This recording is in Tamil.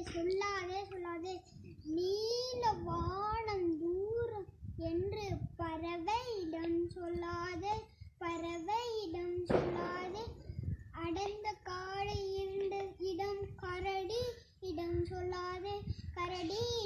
சொல்லாதே சொல்லாதே நீல வானம் தூரம் என்று பறவையிடம் சொல்லாதே பறவையிடம் சொல்லாதே அடர்ந்த காடு இருண்ட இடம் கரடி இடம் சொல்லாதே கரடி